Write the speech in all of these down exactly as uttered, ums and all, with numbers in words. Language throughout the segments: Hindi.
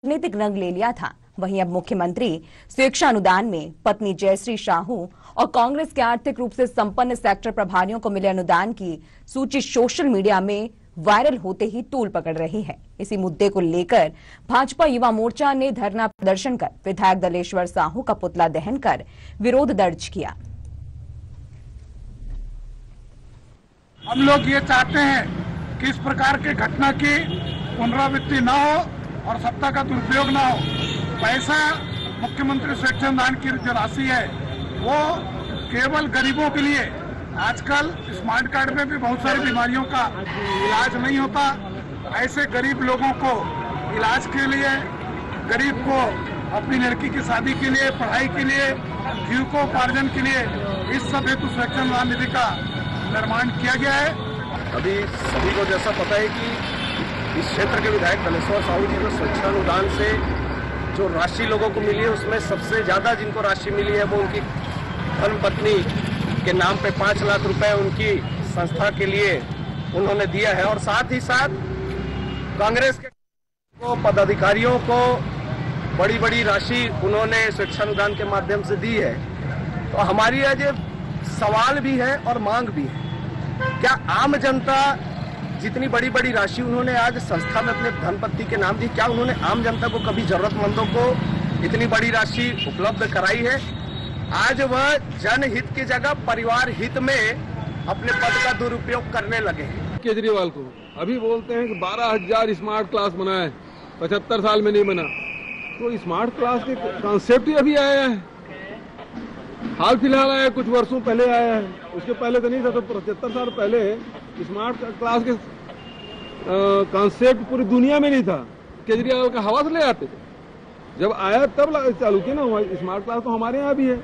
राजनीतिक रंग ले लिया था। वहीं अब मुख्यमंत्री स्वेच्छा अनुदान में पत्नी जयश्री साहू और कांग्रेस के आर्थिक रूप से संपन्न सेक्टर प्रभारियों को मिले अनुदान की सूची सोशल मीडिया में वायरल होते ही तूल पकड़ रही है। इसी मुद्दे को लेकर भाजपा युवा मोर्चा ने धरना प्रदर्शन कर विधायक दलेश्वर साहू का पुतला दहन कर विरोध दर्ज किया। हम लोग ये चाहते हैं कि इस प्रकार की घटना की पुनरावृत्ति न हो और सत्ता का दुरुपयोग न हो। पैसा मुख्यमंत्री स्वेच्छा अनुदान की जो राशि है वो केवल गरीबों के लिए, आजकल स्मार्ट कार्ड में भी बहुत सारी बीमारियों का इलाज नहीं होता। ऐसे गरीब लोगों को इलाज के लिए, गरीब को अपनी लड़की की शादी के लिए, पढ़ाई के लिए, जीविकोपार्जन के लिए इस सब हेतु स्वेच्छा अनुदान निधि का निर्माण किया गया है। अभी सभी को जैसा पता है कि इस क्षेत्र के विधायक दलेश्वर साहू जी को स्वेच्छा अनुदान से जो राशि लोगों को मिली है उसमें सबसे ज्यादा जिनको राशि मिली है वो उनकी धर्मपत्नी के नाम पे पांच लाख रुपए उनकी संस्था के लिए उन्होंने दिया है और साथ ही साथ कांग्रेस के को पदाधिकारियों को बड़ी बड़ी राशि उन्होंने स्वेच्छा अनुदान के माध्यम से दी है। तो हमारी आज सवाल भी है और मांग भी है, क्या आम जनता जितनी बड़ी बड़ी राशि उन्होंने आज संस्था में अपने धनपत्नी के नाम दी, क्या उन्होंने आम जनता को कभी जरूरतमंदों को इतनी बड़ी राशि उपलब्ध कराई है? आज वह जनहित की जगह परिवार हित में अपने पद का दुरुपयोग करने लगे। केजरीवाल को अभी बोलते हैं कि बारह हजार स्मार्ट क्लास बनाए, पचहत्तर साल में नहीं बना। तो स्मार्ट क्लास के कॉन्सेप्ट ही अभी आया है, हाल फिलहाल आया, कुछ वर्षों पहले आया है, उसके पहले तो नहीं था। तो पचहत्तर साल पहले स्मार्ट क्लास के कॉन्सेप्ट पूरी दुनिया में नहीं था। केजरीवाल का हवा से ले आते थे, जब आया तब चालू किया ना स्मार्ट क्लास। तो हमारे यहाँ भी है।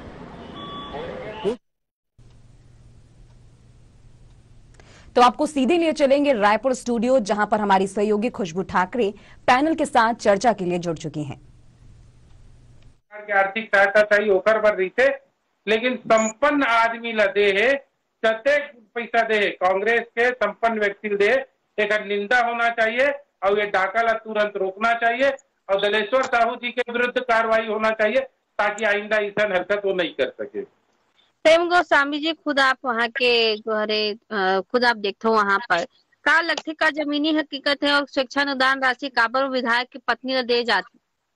तो आपको सीधे लिए चलेंगे रायपुर स्टूडियो, जहां पर हमारी सहयोगी खुशबू ठाकरे पैनल के साथ चर्चा के लिए जुड़ चुकी हैं। आर्थिक सहायता चाहिए होकर भर रही थे, लेकिन संपन्न आदमी ला दे है, प्रत्येक पैसा दे है, कांग्रेस के संपन्न व्यक्ति दे, एक निंदा होना चाहिए और ये डाका ला तुरंत रोकना चाहिए और दलेश्वर साहू जी के विरुद्ध कार्रवाई होना चाहिए ताकि आइंदा ऐसा हरकत वो नहीं कर सके। प्रेम गोस्वामी जी, खुद आप वहाँ के जो है खुद आप देखते हो वहाँ पर का लगते का जमीनी हकीकत है और स्वेच्छा अनुदान राशि काबर विधायक की पत्नी ने दे जाती?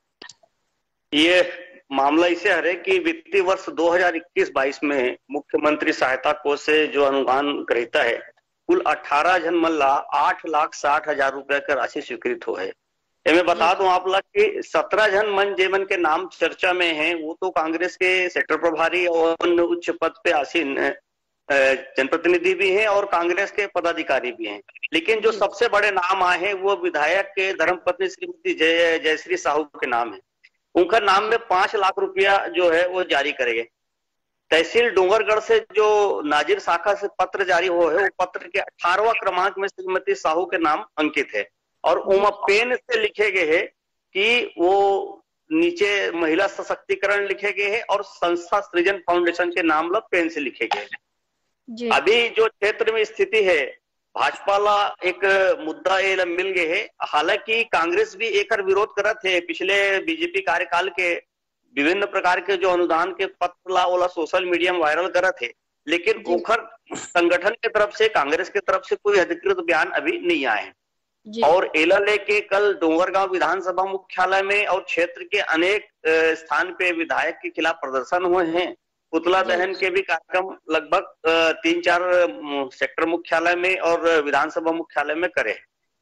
ये मामला इसे हरे कि वित्तीय वर्ष दो हज़ार इक्कीस बाईस में मुख्यमंत्री सहायता कोष से जो अनुदान ग्रहीता है कुल अठारह जन मल्ला आठ लाख साठ हजार रुपए का राशि स्वीकृत हो है। मैं बता दूं आप लोग कि सत्रह जन मन जेमन के नाम चर्चा में हैं, वो तो कांग्रेस के सेक्टर प्रभारी और उच्च पद पे आसीन जनप्रतिनिधि भी हैं और कांग्रेस के पदाधिकारी भी हैं। लेकिन जो सबसे बड़े नाम आए हैं वो विधायक के धर्मपत्नी श्रीमती जय जयश्री साहू के नाम है। उनका नाम में पांच लाख रुपया जो है वो जारी करेंगे। तहसील डूंगरगढ़ से जो नाजिर शाखा से पत्र जारी हो है वो पत्र के अठारहवां क्रमांक में श्रीमती साहू के नाम अंकित है और उमा पेन से लिखे गए हैं कि वो नीचे महिला सशक्तिकरण लिखे गए हैं और संस्था सृजन फाउंडेशन के नाम ला पेन से लिखे गए हैं। अभी जो क्षेत्र में स्थिति है भाजपा ला एक मुद्दा ये मिल गए है। हालांकि कांग्रेस भी एक विरोध करत है, पिछले बीजेपी कार्यकाल के विभिन्न प्रकार के जो अनुदान के पत्र ला ओला सोशल मीडिया में वायरल करत है, लेकिन ओखर संगठन के तरफ से कांग्रेस के तरफ से कोई अधिकृत बयान अभी नहीं आए हैं। और एला लेके कल डोंगरगांव विधानसभा मुख्यालय में और क्षेत्र के अनेक स्थान पे विधायक के खिलाफ प्रदर्शन हुए हैं। पुतला दहन के भी कार्यक्रम लगभग तीन चार सेक्टर मुख्यालय में और विधानसभा मुख्यालय में करे।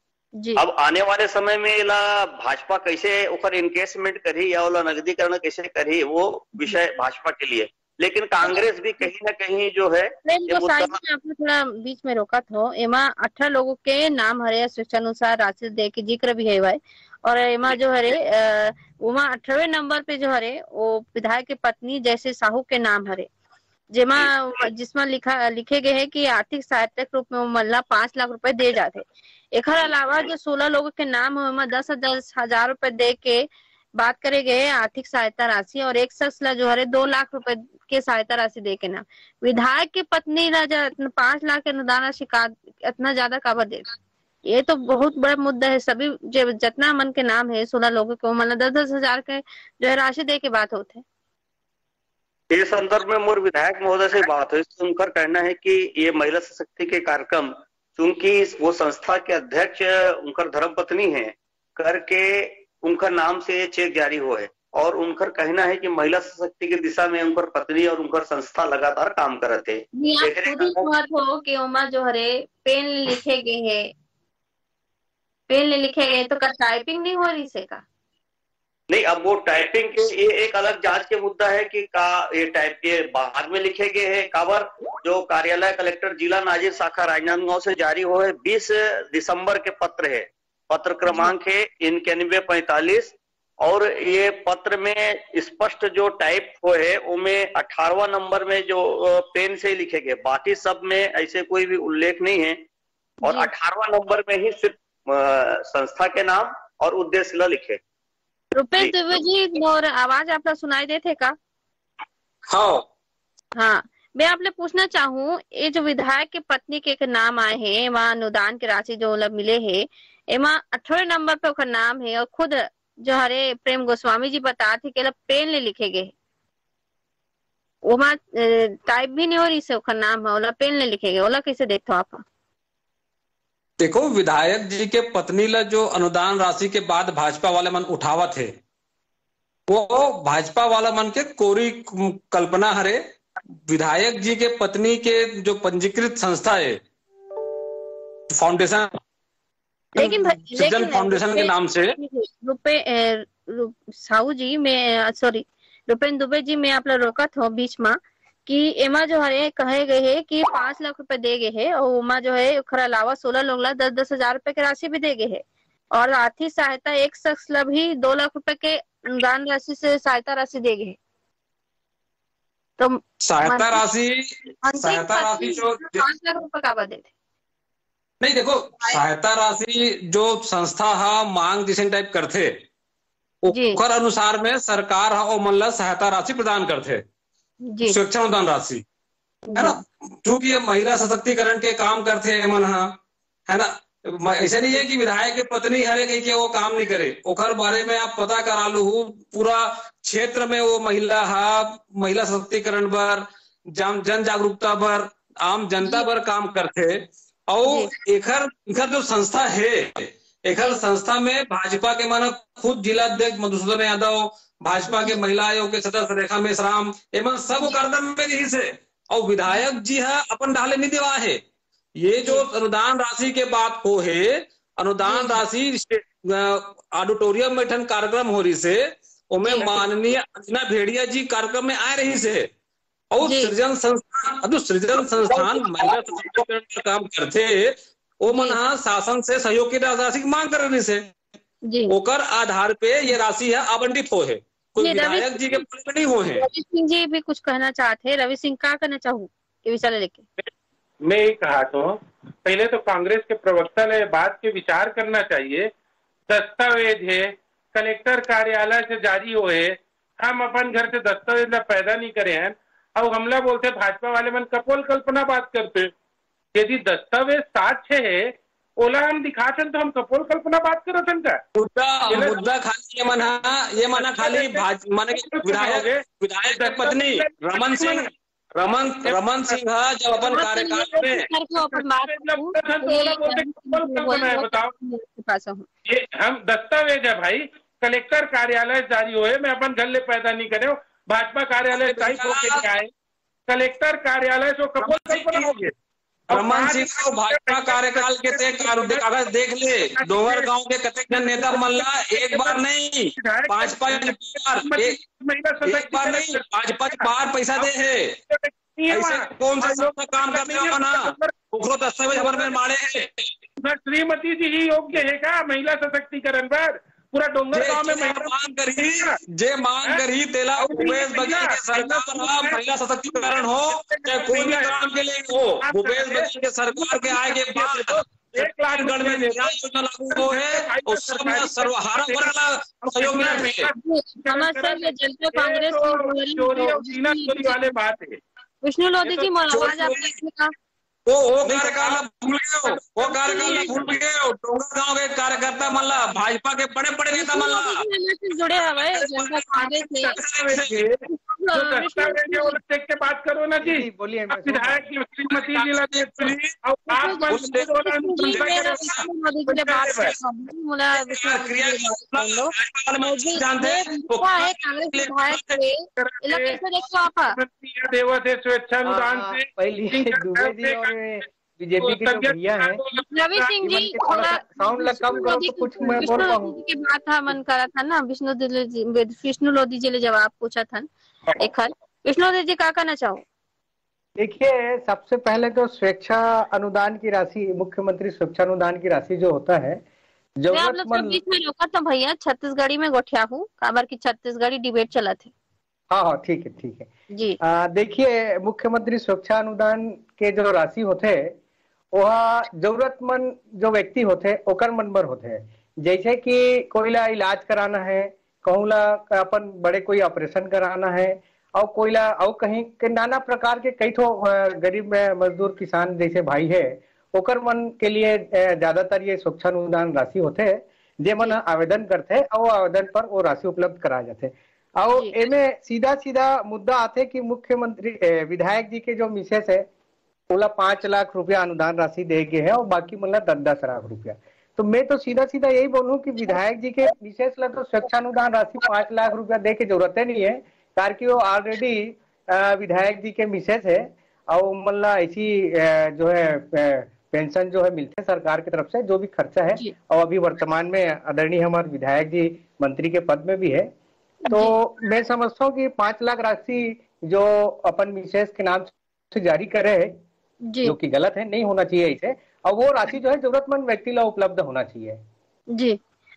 अब आने वाले समय में इला भाजपा कैसे उखर इनकेसमेंट करी या ओला नगदीकरण कैसे करी वो विषय भाजपा के लिए, लेकिन कांग्रेस भी कहीं ना कहीं जो है आपने थोड़ा बीच में रोका था। एमा अठारह लोगों के नाम हरे स्वेच्छानुसार राशि दे के जिक्र भी है भाई, और एमा जो हरे उमा अठारहवें नंबर पे जो हरे वो विधायक की पत्नी जैसे साहू के नाम हरे, जेमा जिसमें लिखा लिखे गए है कि आर्थिक सहायता के रूप में वो मल्ला पांच लाख रुपए दे जाते। एक अलावा जो सोलह लोगों के नाम है दस दस हजार रुपए दे के बात करे गए आर्थिक सहायता राशि, और एक शख्स ला जो हरे दो लाख रुपए के सहायता राशि दे के नाम। विधायक की पत्नी ला पांच लाख के अनुदान राशि का इतना ज्यादा काबर दे? ये तो बहुत बड़ा मुद्दा है। सभी जो जितना मन के नाम है सोलह लोगों को मतलब दस दस हजार के जो है राशि दे के बात होते हैं। ये संदर्भ में मोर विधायक महोदय से बात हुई, उनका कहना है कि ये महिला सशक्ति के कार्यक्रम चूंकि वो संस्था के अध्यक्ष उनका धर्मपत्नी है करके उनका नाम से ये चेक जारी हुआ है और उनका कहना है कि महिला सशक्ति की दिशा में उनकर पत्नी और उनकर संस्था लगातार काम करते हैं। हो कि उमा जो हरे पेन लिखे गए है पेन लिखे गए तो का टाइपिंग नहीं हो रही से का नहीं, अब वो टाइपिंग के ये एक अलग जांच के मुद्दा है कि का ये टाइप ये बाद में लिखे गए हैं। काबर जो कार्यालय कलेक्टर जिला नाजिर शाखा राजनांदगांव से जारी हुए बीस दिसंबर के पत्र है, पत्र क्रमांक है इक्यानवे पैंतालीस और ये पत्र में स्पष्ट जो टाइप हुए उनमें अठारहवां नंबर में जो पेन से लिखे गए, बाकी सब में ऐसे कोई भी उल्लेख नहीं है और अठारहवां नंबर में ही सिर्फ संस्था के नाम और उद्देश्य लिखे। रुपेश दुबे जी और आवाज आप लोग सुनाई देते का? हाँ हाँ, मैं आपने पूछना चाहूँ ये जो विधायक के पत्नी के नाम आए हैं वहाँ अनुदान की राशि जो मिले है एमा अठारह नंबर पे उसका नाम है और खुद जो हरे प्रेम गोस्वामी जी बता थे कि पेन ले लिखे गए वहाँ टाइप भी नहीं हो रही से उसका नाम है ओला पेन ले लिखे गए ओला कैसे देखते हो आप? देखो विधायक जी के पत्नी ला जो अनुदान राशि के बाद भाजपा वाले मन उठावा थे वो भाजपा वाला मन के कोरी कल्पना हरे। विधायक जी के पत्नी के जो पंजीकृत संस्था है फाउंडेशन लेकिन सृजन फाउंडेशन के नाम से रुपए साहू जी मैं सॉरी रुपेन दुबे जी मैं आप लोग रोका था बीच में कि एमा जो है कहे गए है कि पांच लाख रुपए दे गए है और उमा जो है उसके अलावा सोलह लोग ला दस दस हजार रुपए की राशि भी दे गए है और आर्थिक सहायता एक शख्स ला भी दो लाख रुपए के अनुदान राशि से सहायता राशि दे गए। तो सहायता राशि सहायता राशि जो पांच लाख रुपए का बदे थे नहीं, देखो सहायता राशि जो संस्था हा मांग जिसे टाइप करते ओकर अनुसार में सरकार हा ओ मन ला सहायता राशि प्रदान करते स्वेच्छा अनुदान राशि है ना। क्योंकि ये महिला सशक्तिकरण के काम करते हैं मन हा है ना। ऐसे नहीं है कि विधायक की पत्नी हरे कही के वो काम नहीं करे ओकर बारे में आप पता करा लू पूरा क्षेत्र में वो महिला हा महिला सशक्तिकरण पर जन जागरूकता पर आम जनता पर काम करते और एखर एखर जो संस्था है एखर संस्था में भाजपा के माना खुद जिला अध्यक्ष मधुसूदन यादव भाजपा के महिला आयोग के सदस्य रेखा मेश्राम एवं सब करदम में यही से और विधायक जी है अपन डाले नहीं देवा है। ये जो अनुदान राशि के बात हो है अनुदान राशि ऑडिटोरियम में ठन कार्यक्रम हो रही से उनमें माननीय अंजना भेड़िया जी कार्यक्रम में आ रही से और सृजन संस्थान अब जो सृजन संस्थान महिला सशक्तिकरण का काम करते वो मन शासन से सहयोग की राशि की मांग कर रही से ओकर आधार पे ये राशि है आवंटित हो है कोई विधायक जी के नहीं हो है। रवि सिंह जी भी कुछ कहना चाहते हैं, रवि सिंह क्या कहना चाहूँ ये विषय लेके? मैं ये कहा तो पहले तो कांग्रेस के प्रवक्ता ने बात के विचार करना चाहिए। दस्तावेज है कलेक्टर कार्यालय से जारी हुए हम अपन घर से दस्तावेज पैदा नहीं करे हैं और हमला बोलते भाजपा वाले मन कपोल कल्पना बात करते। यदि दस्तावेज साक्ष्य है ओला हम दिखाते तो हम कपोल कल्पना बात करते का मुद्दा मुद्दा खाली ये मना ये मना खाली माने विधायक विधायक की पत्नी रमन सिंह रमन रमन सिंह जब अपन कार्यकाल में बताओ ये हम दस्तावेज है भाई कलेक्टर कार्यालय जारी हुए मैं अपन घर ले पैदा नहीं करे भाजपा कार्यालय टाइप होके आए कलेक्टर कार्यालय से कपोल कल्पना हो गए। रमन सिंह को भाजपा कार्यकाल के ते अगर देख ले डोंगर गांव के कतेक जन नेता मल्ला एक बार नहीं पांच पांच बार एक बार नहीं पांच पांच बार पैसा दे है ऐसे कौन सा काम करते हो ना उखरो दस्तावेज हमारे में मारे है। श्रीमती जी ही योग्य है क्या महिला सशक्तिकरण पर पूरा डोंगर गांव में मांग करी जे मांग करी तेला भूपेश बघेल के सरकार महिला सशक्तिकरण हो चाहे कोई भी काम के लिए हो भूपेश बघेल के सरकार के आए के बाद एक लाख गढ़ में योजना लागू हो है और सब सर्वहारा वर्ग सहयोग मिला है। जनता कांग्रेस चोरी और सीना चोरी वाले बात है। विष्णु लोधी जी आवाज आपका वो वो कार्यकाल भूल गए हो, वो कार्यकाल भूल गए हो। डोंगर गांव के कार्यकर्ता मल्ला भाजपा के बड़े बड़े नेता मल्ला जुड़े हुए जनता कांग्रेस से देख के बात करो ना जी। बोलिए विधायक श्रीमती लीला देवी और आप देवत है स्वेच्छानुदान से पहले दुबे जी और बीजेपी के जो भैया हैं रवि सिंह जी साउंड कम करो तो कुछ मैं बोल पाऊँ की बात था मन करा था ना। विष्णु जी विष्णु लोधी जी ने जवाब पूछा था एक हल। विष्णु लोधी जी क्या कहना चाहो? देखिए, सबसे पहले तो स्वेच्छा अनुदान की राशि, मुख्यमंत्री स्वेच्छा अनुदान की राशि जो होता है जरूरतमंद बीच में रोका था भैया, छत्तीसगढ़ी में गोठिया हूँ काबर की छत्तीसगढ़ी डिबेट चला थे। हाँ हाँ ठीक है ठीक है जी। देखिए, मुख्यमंत्री स्वेच्छा अनुदान के जो राशि होते वह जरूरतमंद जो व्यक्ति होते ओकर मनबर होते हैं। जैसे कि कोईला इलाज कराना है, कहूला अपन बड़े कोई ऑपरेशन कराना है, और कोईला और कहीं के नाना प्रकार के कई ठो गरीब मजदूर किसान जैसे भाई है ओकर मन के लिए ज्यादातर ये स्वेच्छा अनुदान राशि होते है जे मन आवेदन करते और आवेदन पर वो राशि उपलब्ध करा जाते। और एमे सीधा सीधा मुद्दा आते कि मुख्यमंत्री विधायक जी के जो मिसेस है बोला पांच लाख रुपया अनुदान राशि दे गए है और बाकी मतलब दस दस लाख रुपया। तो मैं तो सीधा सीधा यही बोलूं कि विधायक जी के विशेष लग तो स्वेच्छा अनुदान राशि पांच लाख रुपया दे के जरूरत नहीं है, कारण वो ऑलरेडी विधायक जी के मिसेस है और मतलब ऐसी जो है पेंशन जो है मिलते है सरकार की तरफ से जो भी खर्चा है, और अभी वर्तमान में आदरणीय हमारे विधायक जी मंत्री के पद में भी है। तो मैं समझता हूँ कि पांच लाख राशि जो अपन मिसेस के नाम से जारी करे है जो कि गलत है, नहीं होना चाहिए इसे, और वो राशि जो है जरूरतमंद व्यक्ति ला उपलब्ध होना चाहिए। जी।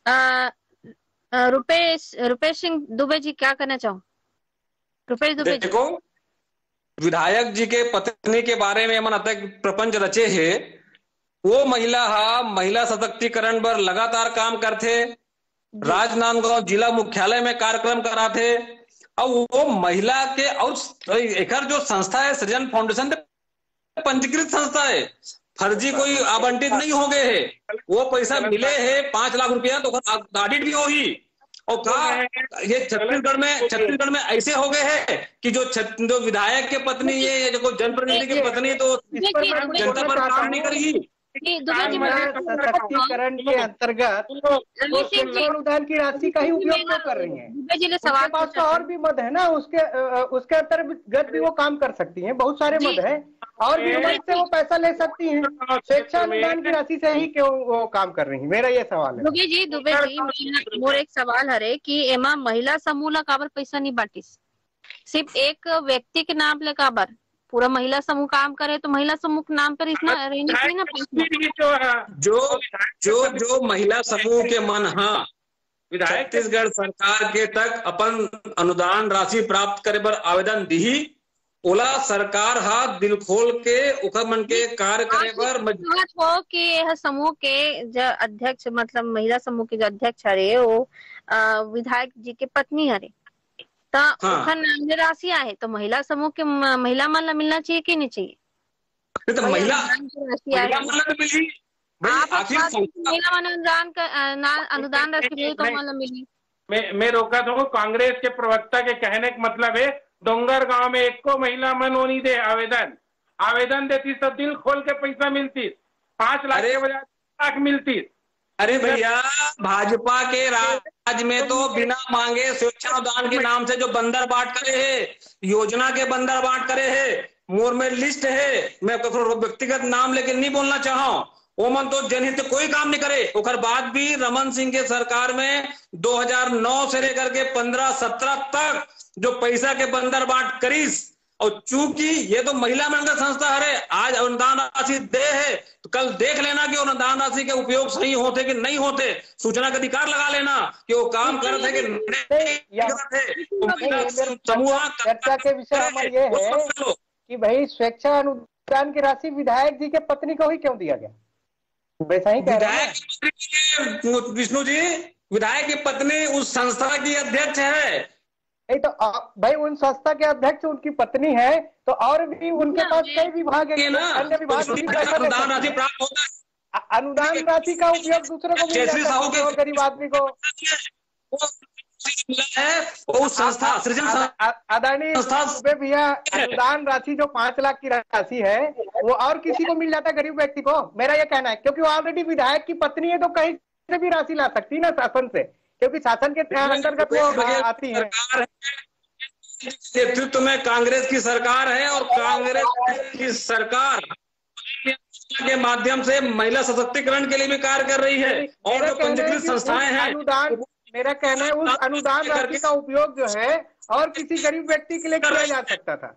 रुपेश रुपेश सिंह दुबे जी क्या कहना चाहो? रुपेश दुबे जी। देखो, विधायक जी के पत्नी के बारे में मन तक प्रपंच रचे है, वो महिला हा महिला सशक्तिकरण पर लगातार काम करते, राजनांदगांव जिला मुख्यालय में कार्यक्रम कराते, और वो महिला के और एक जो संस्था है सृजन फाउंडेशन पंजीकृत संस्था है, फर्जी कोई आवंटित नहीं हो गए है, वो पैसा मिले है पांच लाख रुपया तो ऑडिट भी हो ही। और कहा ये छत्तीसगढ़ में छत्तीसगढ़ में ऐसे हो गए हैं कि जो जो विधायक के पत्नी ये जो जनप्रतिनिधि की पत्नी तो जनता पर काम नहीं करेगी। सशक्तिकरण के अंतर्गत अनुदान की राशि का ही उपयोग क्यों कर रही है? उसके पास तो और भी मद है ना, उसके उसके अंतर्गत भी वो काम कर सकती हैं, बहुत सारे मद है और भी से वो पैसा ले सकती हैं। स्वेच्छा अनुदान की राशि से ही क्यों वो काम कर रही है? मेरा ये सवाल है। दुबे जी दुबे जी मोर एक सवाल है कि एमा महिला समूह ला काबर पैसा नहीं बांटिस? सिर्फ एक व्यक्ति के नाम ले काबर? पूरा महिला समूह काम करे तो महिला समूह के नाम पर इतना रहने चाहिए ना। जो जो जो महिला समूह के मन हाँ छत्तीसगढ़ सरकार के तक अपन अनुदान राशि प्राप्त करे पर आवेदन दी, ओला सरकार हा दिल खोल के उखर मन के कार्य करे पर मजबूत हो कि यह समूह के जो अध्यक्ष मतलब महिला समूह के जो अध्यक्ष हरे वो विधायक जी के पत्नी हरे तो हाँ। नाम राशि आए तो महिला समूह के महिला मन मिलना चाहिए कि नहीं चाहिए? तो महिला महिला अनुदान का अनुदान राशि तो मन मिली। मैं मैं रोका तो कांग्रेस के प्रवक्ता के कहने का मतलब है डोंगर गांव में एक को महिला मन होनी दे आवेदन आवेदन देती तो दिल खोल के पैसा मिलती, पांच लाख के बजाय लाख मिलती। अरे भैया भाजपा के राज में तो बिना मांगे स्वेच्छा अनुदान के नाम से जो बंदर बांट करे है, योजना के बंदर बांट करे है, मोर में लिस्ट है, मैं व्यक्तिगत नाम लेकिन नहीं बोलना चाहूँ, वो मन तो जनहित कोई काम नहीं करे। उकर बाद भी रमन सिंह के सरकार में दो हज़ार नौ से लेकर के पंद्रह सत्रह तक जो पैसा के बंदर बांट करीस, और चूंकि ये तो महिला मंडल संस्था है, आज अनुदान राशि दे है तो कल देख लेना कि अनुदान राशि के उपयोग सही होते कि नहीं होते, सूचना का अधिकार लगा लेना कि वो काम कर रहे कि नहीं। समूह चर्चा के विषय हमारा ये है कि भाई स्वेच्छा अनुदान की राशि विधायक जी के पत्नी को ही क्यों दिया गया? वैसा ही विधायक विष्णु जी विधायक की पत्नी उस संस्था की अध्यक्ष है, नहीं तो भाई उन संस्था के अध्यक्ष उनकी पत्नी है, तो और भी उनके पास कई विभाग है, अन्य विभाग अनुदान राशि प्राप्त होता है, अनुदान राशि का उपयोग दूसरे को मिल जाता है, गरीब आदमी को है वो संस्था सृजन अदानी भैया अनुदान राशि जो पांच लाख की राशि है वो और किसी को मिल जाता है, गरीब व्यक्ति को, मेरा ये कहना है। क्योंकि वो ऑलरेडी विधायक की पत्नी है तो कहीं से भी राशि ला सकती है ना शासन से, क्योंकि शासन के अंतर्गत वो आती है। नेतृत्व में कांग्रेस की सरकार है और कांग्रेस की सरकार के माध्यम से महिला सशक्तिकरण के लिए भी कार्य कर रही है और जो पंजीकृत संस्थाएं हैं। अनुदान मेरा कहना है उस अनुदान राशि का उपयोग जो है और किसी गरीब व्यक्ति के लिए किया जा सकता था,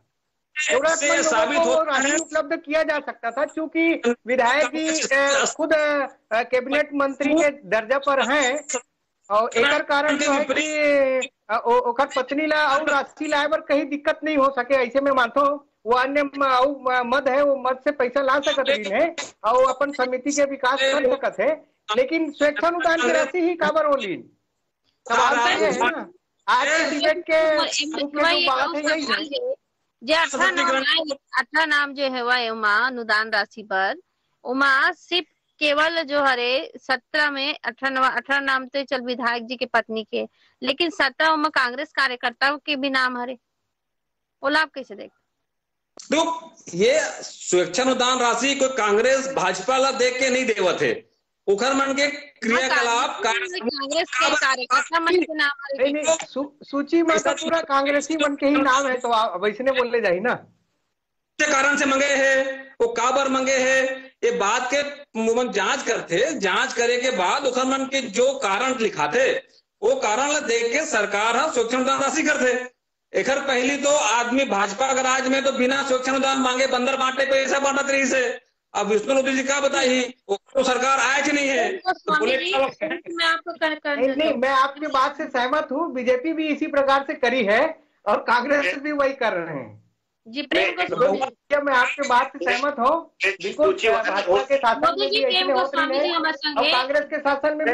साबित हो राशि उपलब्ध किया जा सकता था। क्योंकि विधायक ही खुद कैबिनेट मंत्री के दर्जा पर हैं और एक कारण जो है कि ओकर पत्नी ला और राशि लाए पर कहीं दिक्कत नहीं हो सके, ऐसे में मानता हूँ वो अन्य मद है वो मद से पैसा ला सकते हैं और अपन समिति के विकास कर सकते है, लेकिन स्वेच्छानुदान की राशि ही काबर हो लीन। सवाल तो ये है ना, आज के डिबेट के मुख्य बात है यही है जे अठारह नाम अठारह नाम जो है वह उमा अनुदान राशि पर उमा सिर्फ केवल जो हरे सत्रह में अठारह अठारह नाम तो चल विधायक जी के पत्नी के, लेकिन सत्रह में कांग्रेस कार्यकर्ताओं के भी नाम हरे, बोला आप कैसे देख? तो ये स्वेच्छानुदान राशि कोई कांग्रेस भाजपा ला देख के नहीं देवत है, उखर मन के क्रियाकलाप कांग्रेस के कार्यकर्ता मन के नाम सूची में तो पूरा कांग्रेसी मन के ही नाम है, तो वैसे बोलने जाए ना कारण से मंगे है वो काबर मंगे है ये बात के मन जांच करते, जांच करे के बाद उखर मन के जो कारण लिखाते वो कारण ला देख के सरकार है स्वेच्छानुदान राशि करते। एकर पहली तो आदमी भाजपा का राज में तो बिना स्वेच्छानुदान मांगे बंदर बांटे पे ऐसा बांटत रही से, अब विष्णु नोदी जी क्या बताई वो तो सरकार आया कि नहीं है तो मैं आपको कर नहीं, नहीं मैं आपकी बात से सहमत हूँ, बीजेपी भी इसी प्रकार से करी है और कांग्रेस भी वही कर रहे हैं जी। प्रेम को मैं आपके बात से सहमत हूँ, बिल्कुल भाजपा के शासन में भी ऐसे होती है और कांग्रेस के शासन में भी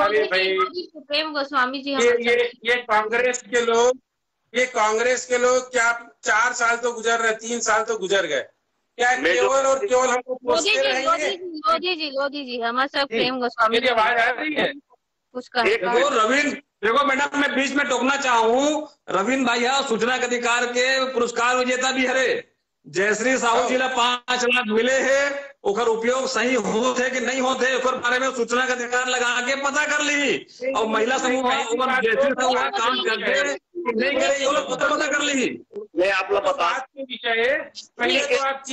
वैसे। प्रेम गोस्वामी जी ये ये ये कांग्रेस के लोग ये कांग्रेस के लोग क्या चार साल तो गुजर रहे, तीन साल तो गुजर गए, क्या केवल और केवल हमको मोदी जी मोदी जी मोदी जी हमारे साथ प्रेम गोस्वामी मेरी आवाज आ रही है कुछ का देखो रविंद्र देखो मैडम मैं बीच में टोकना चाहूँ, रविंद्र भैया सूचना के अधिकार के पुरस्कार विजेता भी हरे, जयश्री साहू जी ला पांच लाख मिले है, उकर उपयोग सही होते कि नहीं होते उकर बारे में सूचना का अधिकार लगा के पता कर ली और महिला समूह जयश्री साहू काम करते नहीं करे ये लोग पता पता कर ली। मैं आप लोग बता के विषय पहले तो आप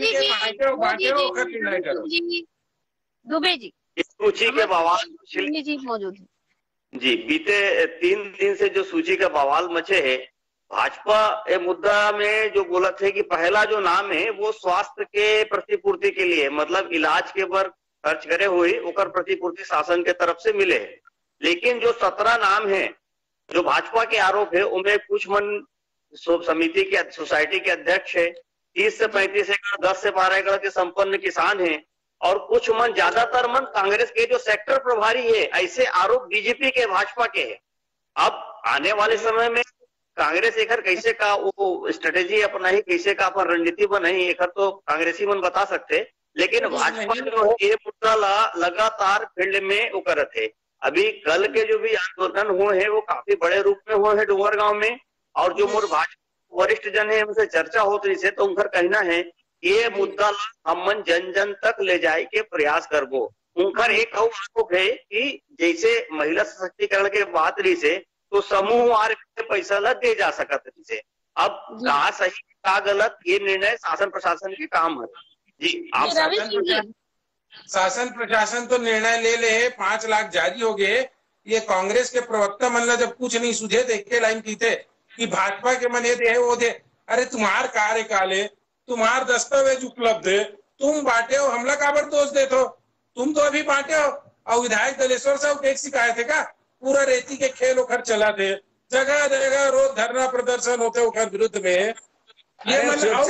दुबे जी सूची के बवाल जी मौजूद है जी। बीते तीन दिन से जो सूची का बवाल मचे है, भाजपा ये मुद्दा में जो बोला थे कि पहला जो नाम है वो स्वास्थ्य के प्रतिपूर्ति के लिए मतलब इलाज के पर खर्च करे हुए उकर प्रतिपूर्ति शासन के तरफ से मिले है, लेकिन जो सत्रह नाम है जो भाजपा के आरोप है उनमें कुछ मन समिति के सोसाइटी के अध्यक्ष है, तीस से पैंतीस एकड़ दस से बारह एकड़ के संपन्न किसान हैं और कुछ मन ज्यादातर मन कांग्रेस के जो सेक्टर प्रभारी है, ऐसे आरोप बीजेपी के भाजपा के हैं। अब आने वाले समय में कांग्रेस एक कैसे का वो स्ट्रेटेजी अपनाई, कैसे का अपन रणनीति बनाई एक तो कांग्रेसी मन बता सकते, लेकिन भाजपा जो है ये मुद्दा लगातार फील्ड में वो करत है। अभी कल के जो भी आंदोलन हुए हैं वो काफी बड़े रूप में हुए हैं डोंगरगांव में, और जो मोर भाजपा वरिष्ठ जन है उनसे चर्चा होती रही से तो उनका कहना है ये मुद्दा हमन जन जन तक ले जाए के प्रयास करबो। उनका एक आरोप है कि जैसे महिला सशक्तिकरण के बात रही से तो समूह वार पैसा ला दे जा सकत रही से, अब कहा सही कहा गलत ये निर्णय शासन प्रशासन के काम है जी। आप शासन शासन प्रशासन तो निर्णय ले ले पांच लाख जारी हो गए, ये कांग्रेस के प्रवक्ता मन जब कुछ नहीं सुझे थे एक लाइन की थे कि भाजपा के मन ये दे वो दे, अरे तुम्हार कार्यकाल है तुम्हार दस्तावेज उपलब्ध है तुम बांटे हो, हमला काबर दोष देते हो, तुम तो अभी बांटे हो। और विधायक दलेश्वर साहब एक शिकायत है का पूरा रेती के खेल उखर चला थे, जगह जगह रोज धरना प्रदर्शन होते उखर विरुद्ध में ये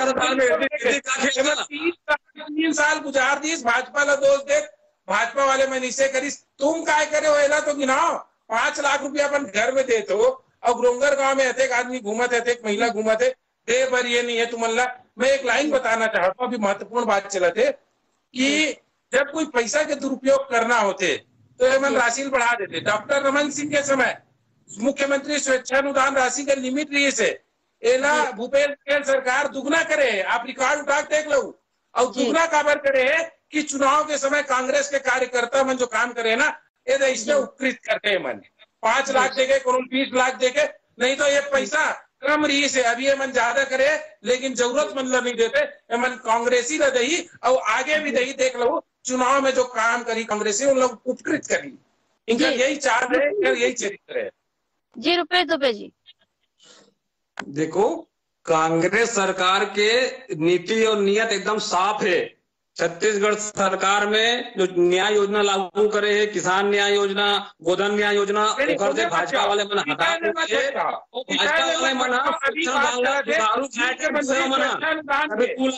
तीन साल गुजार दीस भाजपा ला दोष दे, भाजपा वाले मन इसे करीस तुम काय करे हो एला तो गिनाओ, पांच लाख रुपया अपन घर में देते हो और डोंगर गांव में अत्येक आदमी घूमत है, अत्येक महिला घूमत है, दे पर ये नहीं है तुमल्ला। मैं एक लाइन बताना चाहता हूँ, अभी महत्वपूर्ण बात चला थे कि जब कोई पैसा के दुरुपयोग करना होते तो एमन राशि बढ़ा देते। डॉक्टर रमन सिंह के समय मुख्यमंत्री स्वेच्छानुदान राशि का लिमिट रही से एला भूपेश बघेल सरकार दुगना करे, आप रिकॉर्ड उठा देख लो। और दुगना काबर करे है कि चुनाव के समय कांग्रेस के कार्यकर्ता मन जो काम करे ना, ये इसमें उपकृत करते मन पांच लाख देके करोड़ बीस लाख देके, नहीं तो ये पैसा कम रही से अभी ये मन ज्यादा करे लेकिन जरूरत मतलब नहीं देते। ये मन कांग्रेसी ला दही और आगे भी दही देख लो, चुनाव में जो काम करी कांग्रेसी उन लोग उपकृत करी, इनका यही चाल है, यही चरित्र है। जी रुपए दुबे जी, देखो कांग्रेस सरकार के नीति और नियत एकदम साफ है। छत्तीसगढ़ सरकार में जो न्याय योजना लागू करे है, किसान न्याय योजना, गोधन न्याय योजना, ओकर से भाजपा वाले मन हटा के भाजपा वाले मन दारू खाए के मन मना अभी कुल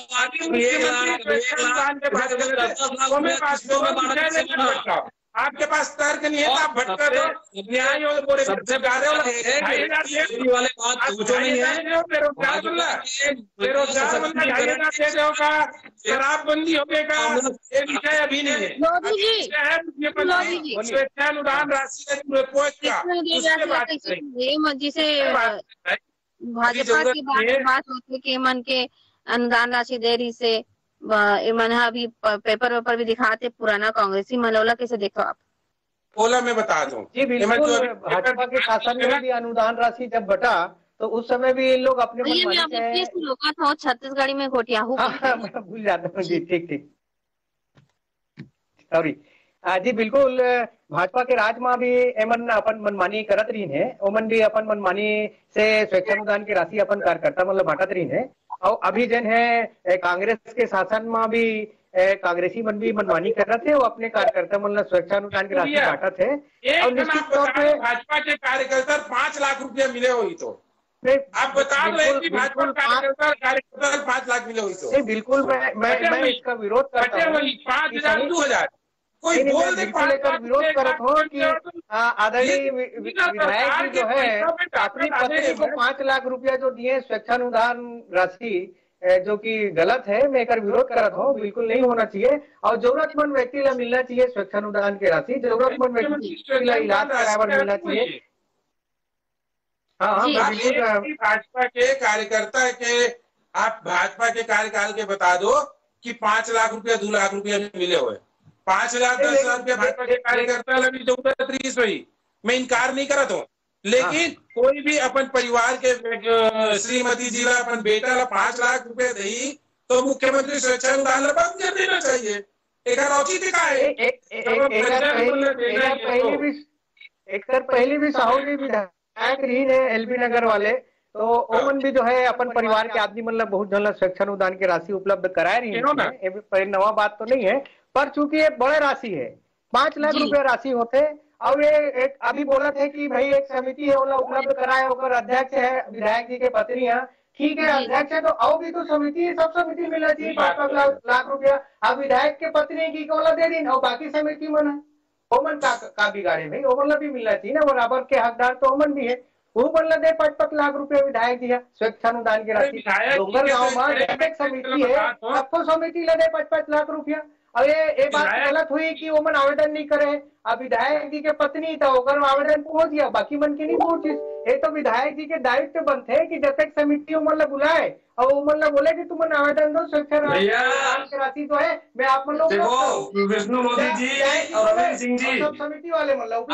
आपके पास तर्क नहीं है तो आप भटका दो, न्याय और बोले सबसे वाले बात सोचो नहीं है। बेरोजगार बल्ला बेरोजगार बल्ला ढाई हजार दे देगा, शराबबंदी होगा, ये विषय अभी नहीं है। स्वेच्छानुदान राशि का उसके बाद जिसे भाजपा की बात होती है कि मन के अनुदान राशि दे रही से मन अभी पेपर वेपर भी दिखाते पुराना कांग्रेसी मनोला, कैसे देखो आप? ओला मैं बता दूं जी बिल्कुल, भाजपा के शासन में भी अनुदान राशि जब बटा तो उस समय भी इन लोग अपने था छत्तीसगढ़ी में घोटियाहू भूल जाता हूँ जी, ठीक ठीक सॉरी जी बिल्कुल। भाजपा के राज में भी एमन अपन मनमानी करत रही है, ओमन भी अपन मनमानी से स्वेच्छानुदान की राशि अपन कार्यकर्ता मतलब बांटत रही है। और अभी जन है कांग्रेस के शासन में भी कांग्रेसी मन भी मनमानी कर रहे थे, वो अपने कार्यकर्ता मतलब स्वेच्छानुदान की राशि बांटत है। और निश्चित तौर पे भाजपा के कार्यकर्ता पांच लाख रुपया मिले हुई तो आप बता रहे कि भाजपा कार्यकर्ता कार्यकर्ता पांच लाख मिले हुई तो बिल्कुल मैं मैं इसका विरोध करता हूँ। पांच हजार दो हजार कोई बोल दे लेकर विरोध करत हो कि आदरणीय विधायक जी जो है अपनी पत्नी को पांच लाख रुपया जो दिए स्वेच्छानुदान राशि जो कि गलत है, मैं एक विरोध करत हूँ, बिल्कुल नहीं होना चाहिए। और जरूरतमंद व्यक्ति ला मिलना चाहिए स्वेच्छानुदान की राशि, जरूरतमंद व्यक्ति ला इलाज करावर मिलना चाहिए। हाँ बिल्कुल। भाजपा के कार्यकर्ता के आप भाजपा के कार्यकाल के बता दो कि पांच लाख रुपया दो लाख रुपया मिले हुए, पांच हजार दस हजार रुपया भाजपा के कार्यकर्ता लगी जरूरत रही हुई, मैं इनकार नहीं करता हूँ। लेकिन कोई भी अपन परिवार के श्रीमती जी ला अपन बेटा ला पांच लाख रुपए दी तो मुख्यमंत्री स्वेच्छानुदान बंद कर देना चाहिए। एक औचित्य का है। एक पहले भी साहू जी विधायक रही है एलबी नगर वाले, तो ओमन भी जो है अपन परिवार के आदमी मतलब बहुत जन स्वेच्छानुदान की राशि उपलब्ध कराए रही है, नवा बात तो नहीं है। पर चूंकि ये बड़े राशि है, पांच लाख रुपए राशि होते और ये एक अभी बोला थे कि भाई एक समिति है वो उपलब्ध कराए, होकर अध्यक्ष है विधायक जी के पत्नी है, ठीक है अध्यक्ष है तो और भी तो समिति सब समिति मिलना चाहिए पांच पांच लाख रुपया। अब विधायक के पत्नी की कोला दे दी और बाकी समिति मन है ओमन का, का बिगाड़े भाई, ओमन भी मिलना चाहिए ना, बराबर के हकदार तो ओमन भी है, वो मतलब दे पांच पांच लाख रुपया विधायक दिया स्वेच्छानुदान की राशि। डोंगर गाँव में एक समिति है, आपको समिति ले दे पांच पांच लाख रुपया। अब ये ये बात गलत हुई कि वो मन आवेदन नहीं करे, अब विधायक जी के पत्नी था होकर आवेदन पहुंच गया, बाकी मन के नहीं पहुंची। ये तो विधायक जी के दायित्व बनते है कि जब तक समिति मतलब बुलाए और वो मतलब बोले कि तुम आवेदन दो स्वेच्छानुदान की राशि तो है, मैं आप मतलब विष्णु मोदी जी और रविंद्र सिंह जी समिति वाले मतलब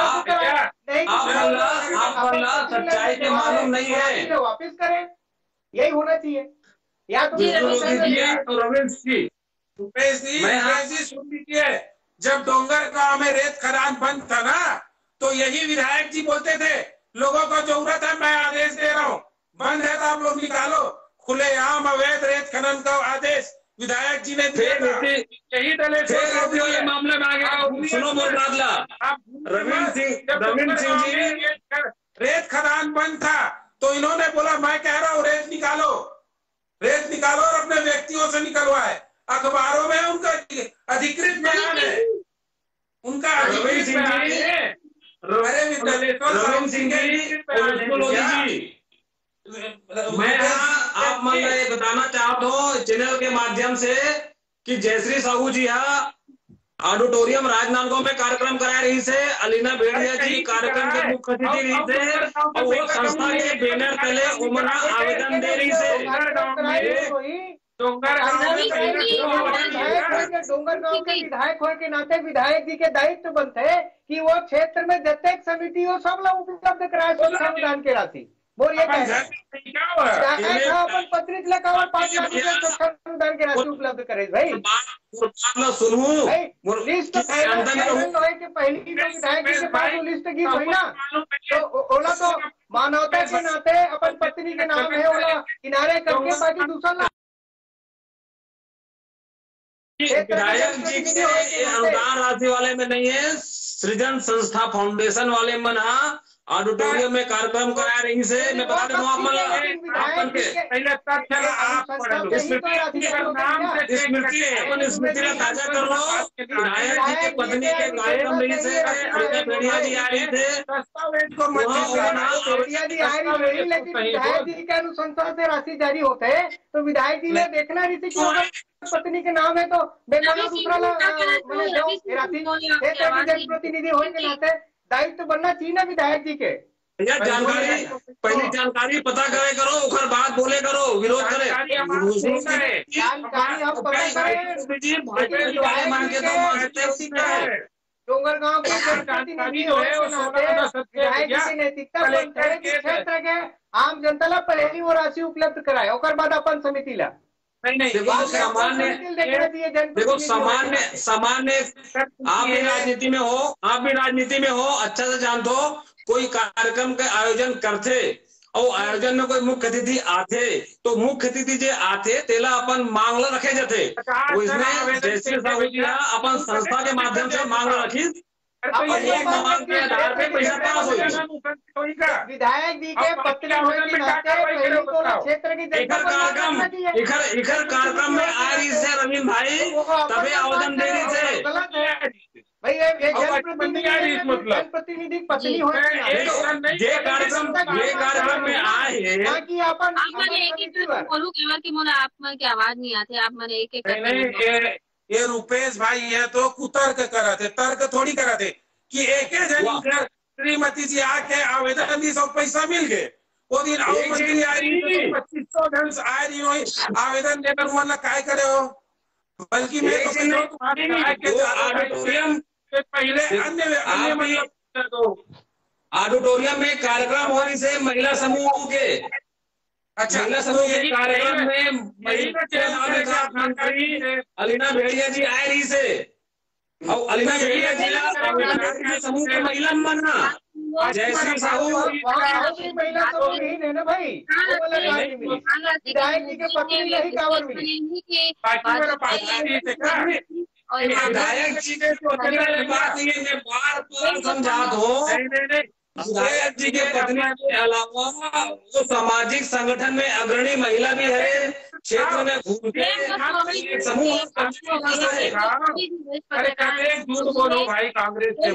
सच्चाई के मालूम नहीं है, वापिस करें, यही होना चाहिए। या तो रविंद्र सिंह सुन लीजिए, जब डोंगर गांव में रेत खदान बंद था ना तो यही विधायक जी बोलते थे लोगों को जरूरत है, मैं आदेश दे रहा हूँ, बंद है तो आप लोग निकालो, खुलेआम अवैध रेत खनन का आदेश विधायक जी ने दिया। यही दलित मामले में आगे सुनो मोर बादला, रविंद्र सिंह रविंद्र सिंह जी रेत खदान बंद था तो इन्होंने बोला मैं कह रहा हूँ रेत निकालो, रेत निकालो और अपने व्यक्तियों से निकलवाए। अखबारों में उनका अधिकृत बयान है, उनका अधिकृत बयान है रविंद्र सिंह जी जी, मैं आप मान ये बताना चाहता हूँ चैनल के माध्यम से कि जयश्री साहू जी यहाँ ऑडिटोरियम राजनांदगांव में कार्यक्रम करा रही से, अलीना भेड़िया जी कार्यक्रम के मुख्य अतिथि रही थे और वो संस्था के बैनर तले उमरा आवेदन दे रही से। डोंगरगांव के विधायक होने के नाते विधायक जी के दायित्व बनते है कि वो क्षेत्र में जतेक समिति हो सब लोग उपलब्ध कराए स्वच्छ अनुदान की राशि। बोलिए अपन पत्रित लेकर पाँच लाख रुपए स्वच्छ अनुदान की राशि उपलब्ध करे भाई। सुनू लिस्ट के पहली विधायक जी के पास वो लिस्ट की हुई ना, तो ओला तो मानवता के नाते अपन पत्नी के नाम है ओला किनारे करके बाकी दूसरा विधायक जी के अनुदान राशि वाले में नहीं है, सृजन संस्था फाउंडेशन वाले में ना ऑडिटोरियम में कार्यक्रम करा रही से। मैं बता दूं आप स्मृति स्मृति का ताजा कर लो, विधायक जी की पत्नी के कार्यक्रम रही से भेड़िया जी आ रही थे, लेकिन विधायक जी के अनुशंसा से राशि जारी होते है तो विधायक जी ने देखना नहीं थी कि पत्नी के नाम है तो बेमाना दूसरा राशि प्रतिनिधि होने के नाते दायित्व तो बनना चाहिए ना विधायक जी के। भैया जानकारी पहली जानकारी पता करे करो, उखर बात बोले करो, विरोध करे डोंगरगांव के प्रतिनिधि विधायक जी की नैतिकता क्षेत्र के आम जनता ला पहली वो राशि उपलब्ध कराए और बाद अपन समिति ला। देखो सामान्य देखो सामान्य सामान्य आप भी राजनीति में हो, आप भी राजनीति में हो, अच्छा से जानते हो कोई कार्यक्रम का आयोजन करते और आयोजन में कोई मुख्य अतिथि आते तो मुख्य अतिथि जो आते तेला अपन मांगला रखे जाते, वो इसमें जैसे अपन संस्था के माध्यम से मांगला रखी मांग के आधार पे पैसा पास हो। विधायक जी के पत्नी होने के नाते क्षेत्र की कार्यक्रम इखर इखर कार्यक्रम में आ रही से रवीन भाई तभी आवेदन दे रही थे भाई जनप्रतिनिधि पत्नी हो ये कार्यक्रम ये कार्यक्रम में आए हैं कि अपन बोलू की मोला आप मन की आवाज नहीं आती, आप मन एक एक ये रुपेश भाई ये तो कुतर्क करा थे, तर्क थोड़ी करा थे कि एक जन श्रीमती जी आके आवेदन दी सब पैसा मिल गए वो दिन मंत्री आ रही पच्चीस सौ जन आ रही हो आवेदन देकर मतलब काय करे हो, बल्कि मैं तो पहले अन्य अन्य ऑडिटोरियम में कार्यक्रम होने से महिला समूहों के अच्छा महिला समूह के कार्यक्रम में अलीना भेड़िया जी आए रही से और अलीना भेड़िया जी समूह के महिला बनना जयश्री साहू महिला तो नहीं है ना भाई, विधायक जी के पत्नी नहीं कावर मिली विधायक जी के बात ये बार बार समझात हो, विधायक जी के पत्नी के अलावा वो सामाजिक संगठन में अग्रणी महिला भी है, क्षेत्र में घूमते समूह झूठ बोलो भाई कांग्रेस के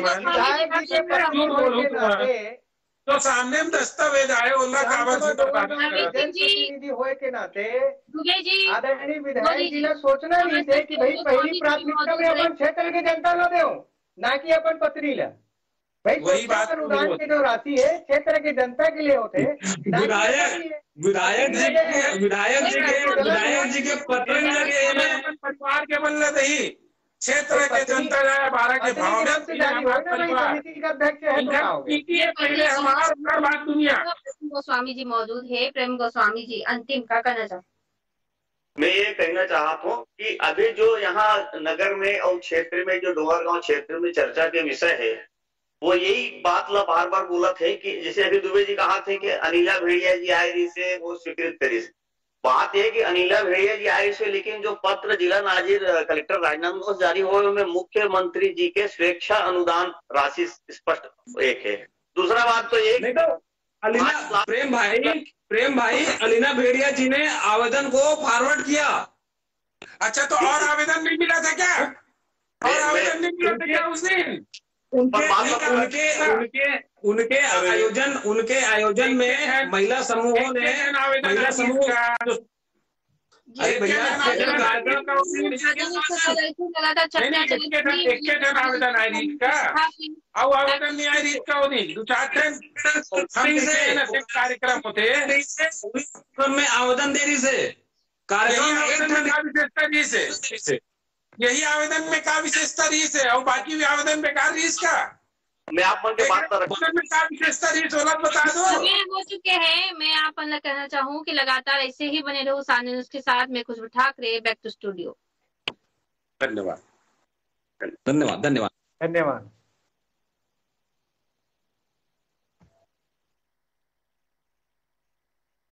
मन तो सामने में दस्तावेज आए उनका कागज जनप्रतिनिधि होए के नाते आदरणीय विधायक जी ने सोचना नहीं थे कि भाई पहली प्राथमिकता में अपन क्षेत्र के जनता ला दे ना कि अपन पत्नी ला। भाई वही बात अनुदान की जो राशि है क्षेत्र की जनता के लिए होते हैं। विधायक विधायक जी के विधायक जी के विधायक जी के पत्र परिवार के बन रही क्षेत्र के जनता बारह के भाव पहले हमारा बात दुनिया गोस्वामी जी मौजूद है। प्रेम गोस्वामी जी अंतिम का कहना चाहूँ मैं ये कहना चाहता हूँ कि अभी जो यहाँ नगर में और क्षेत्र में जो डोंगरगांव क्षेत्र में चर्चा के विषय है वो यही बात ला बार बार बोला थे कि जैसे अभी दुबे जी कहा थे कि अनिला भेड़िया जी आए रही से वो स्वीकृत करी से। बात यह कि अनिला भेड़िया जी आए से लेकिन जो पत्र जिला नाजिर कलेक्टर राजनांदगांव जारी हुए उनमें मुख्यमंत्री जी के स्वेच्छा अनुदान राशि स्पष्ट एक है। दूसरा बात तो एक अलीना प्रेम भाई प्रेम भाई अलीना भेड़िया जी ने आवेदन को फॉरवर्ड किया। अच्छा तो और आवेदन नहीं मिला था क्या? और आवेदन नहीं मिला था क्या उस दिन? उनके उनके उनके उनके आयोजन उनके आयोजन में महिला समूहों ने महिला समूह अरे भैया आवेदन आई रीत का और आवेदन नहीं आई रीत का वो नहीं दो चार कार्यक्रम होते में आवेदन देरी से कार्यक्रम का विशेषता रीस है, यही आवेदन में का विशेषता रीस है और बाकी भी आवेदन बेकार रीस का। मैं आप के बात कर रहा हूँ बता दो हो चुके हैं। मैं आप कहना चाहूँ कि लगातार ऐसे ही बने रहो साने न्यूज़ के साथ। मैं Khushboo Thakre, back to studio. धन्यवाद धन्यवाद धन्यवाद धन्यवाद।